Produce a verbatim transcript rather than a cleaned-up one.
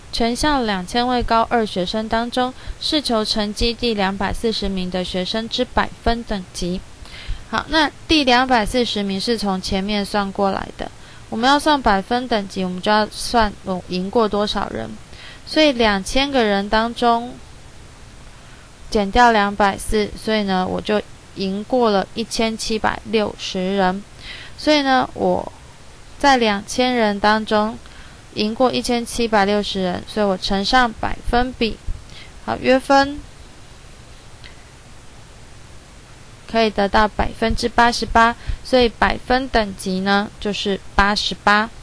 全校两千位高二学生当中，试求成绩第两百四十名的学生之百分等级。好，那第两百四十名是从前面算过来的，我们要算百分等级，我们就要算我赢过多少人。所以两千个人当中减掉两百四十，所以呢我就赢过了一千七百六十人。所以呢我在两千人当中赢过一千七百六十人，所以我乘上百分比，好，约分可以得到百分之八十八，所以百分等级呢就是八十八。